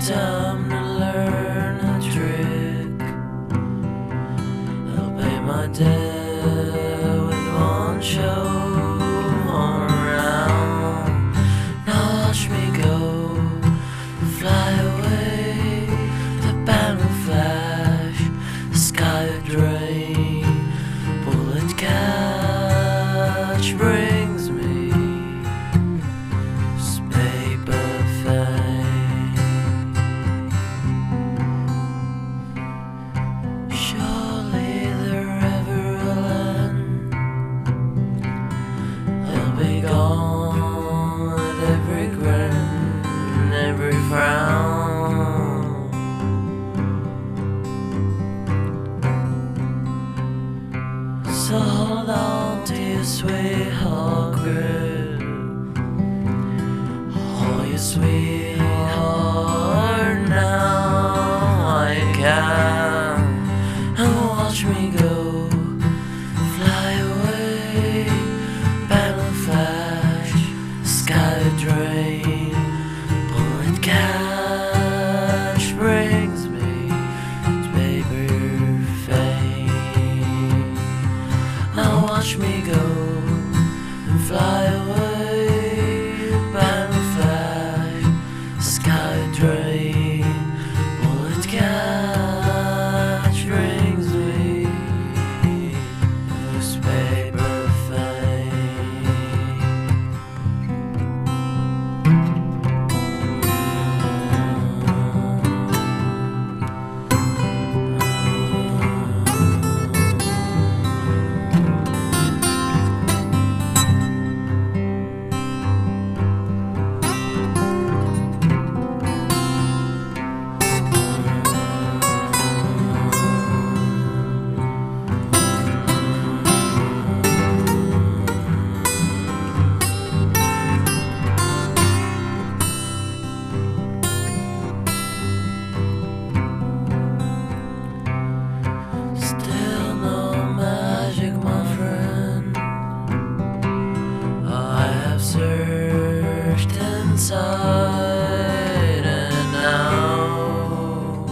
time to learn a trick. I'll pay my debt with one show on around. Now watch me go, fly away. The banner flash, the sky a drain. Bullet catch brings me paper fame. Surely the river will end. I'll be gone with every grin, every frown. So hold on to your sweetheart grip. Oh, your sweetheart, now I can. And watch me go, fly away. Banner flash, sky drain. Bullet catch brings me to paper fame. Now watch me go and fly away. Banner flash, sky drain. Bullet catch brings me newspaper fame. Still no magic, my friend. I have searched inside and out.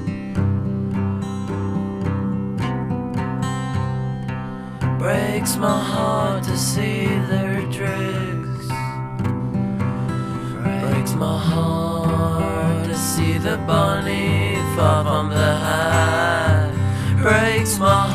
Breaks my heart to see their tricks. Breaks my heart to see the bunny fall from the hat. Breaks my